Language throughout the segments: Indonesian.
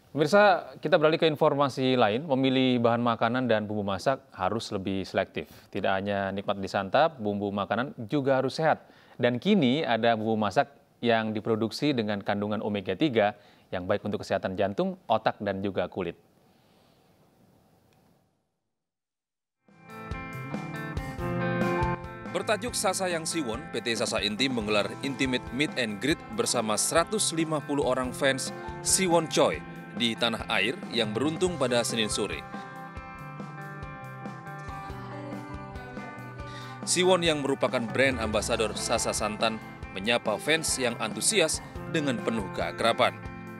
Pemirsa, kita beralih ke informasi lain, memilih bahan makanan dan bumbu masak harus lebih selektif. Tidak hanya nikmat disantap, bumbu makanan juga harus sehat. Dan kini ada bumbu masak yang diproduksi dengan kandungan omega 3 yang baik untuk kesehatan jantung, otak, dan juga kulit. Bertajuk Sasa Yang Siwon, PT Sasa Inti menggelar Intimate Meet and Greet bersama 150 orang fans Siwon Choi di tanah air yang beruntung pada Senin sore. Siwon yang merupakan brand ambasador Sasa Santan menyapa fans yang antusias dengan penuh keakraban.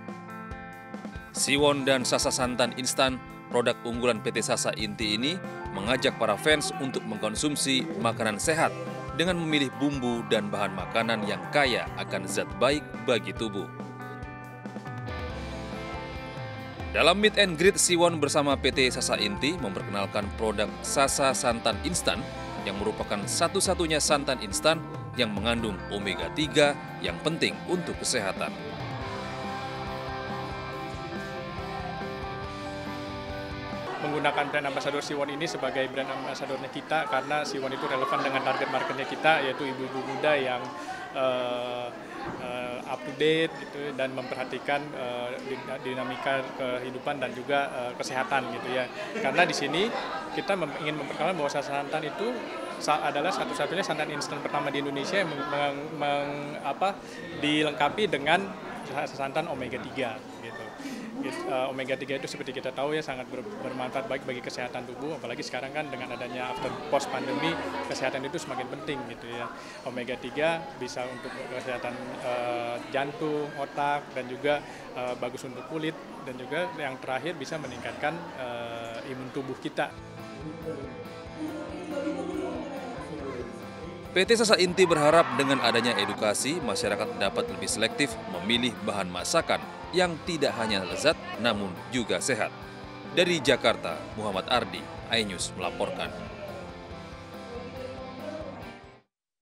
Siwon dan Sasa Santan Instan, produk unggulan PT Sasa Inti ini mengajak para fans untuk mengkonsumsi makanan sehat dengan memilih bumbu dan bahan makanan yang kaya akan zat baik bagi tubuh. Dalam meet and greet, Siwon bersama PT Sasa Inti memperkenalkan produk Sasa Santan Instan yang merupakan satu-satunya santan instan yang mengandung omega 3 yang penting untuk kesehatan. Menggunakan brand ambassador Siwon ini sebagai brand ambassadornya kita karena Siwon itu relevan dengan target marketnya kita, yaitu ibu-ibu muda yang up to date gitu dan memperhatikan dinamika kehidupan dan juga kesehatan gitu ya. Karena di sini kita ingin memperkenalkan bahwa Sasa Santan itu adalah satu-satunya santan instan pertama di Indonesia yang dilengkapi dengan santan omega 3 gitu. Omega 3 itu seperti kita tahu ya sangat bermanfaat baik bagi kesehatan tubuh, apalagi sekarang kan dengan adanya after post pandemi kesehatan itu semakin penting gitu ya. Omega 3 bisa untuk kesehatan jantung, otak, dan juga bagus untuk kulit, dan juga yang terakhir bisa meningkatkan imun tubuh kita. PT Sasa Inti berharap dengan adanya edukasi, masyarakat dapat lebih selektif memilih bahan masakan yang tidak hanya lezat namun juga sehat. Dari Jakarta, Muhammad Ardi, iNews melaporkan.